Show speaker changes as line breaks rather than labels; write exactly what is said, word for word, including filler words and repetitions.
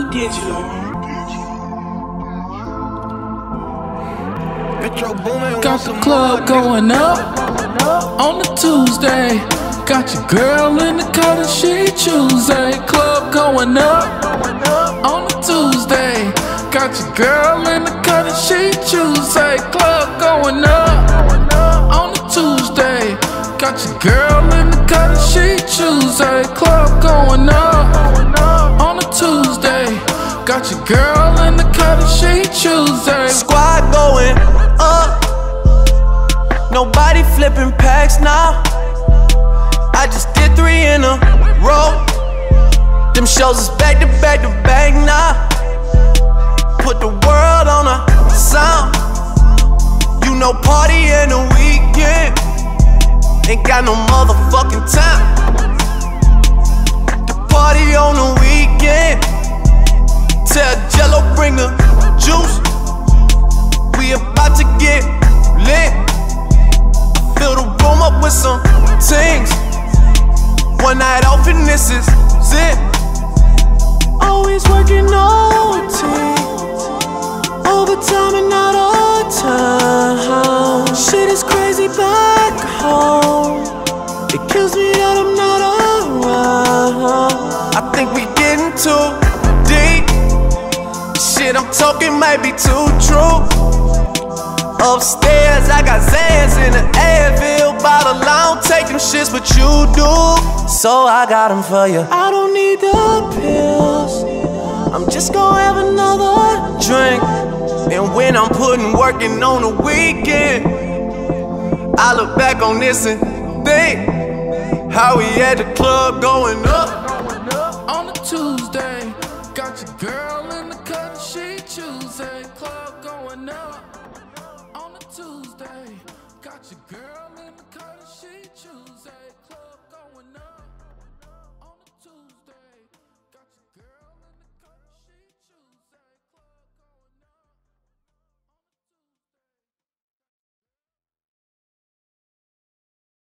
Digital.
Got the club going up on a Tuesday. Got your girl in the cut and she Tuesday. Club going up on a Tuesday. Got your girl in the cut and she Tuesday. Club going up on a Tuesday. Got your girl in the cut and she Tuesday. Club going up on a Tuesday. Got your girl in the cut and she Tuesday.
Squad going up. Nobody flipping packs now. I just did three in a row. Them shows is back to back to back now. Put the world on a sound. You know, party in the weekend. Ain't got no motherfucking time. The party on the weekend. Tell Jello bring the juice. We about to get lit. Fill the room up with some things. One night off and this is it. Always working O T, overtime and not all time. Shit is crazy back home. It kills me that I'm not around. I think we getting too deep. Shit I'm talking might be too true. Upstairs, I got Zans in the Advil bottle. I don't take them shits, but you do. So I got them for you. I don't need the pills. I'm just gonna have another drink. And when I'm putting working on the weekend, I look back on this and think how we at the club going up
on a Tuesday. Got your girl in the cut, she Tuesday. Club going up on a Tuesday. Got your girl in the cut.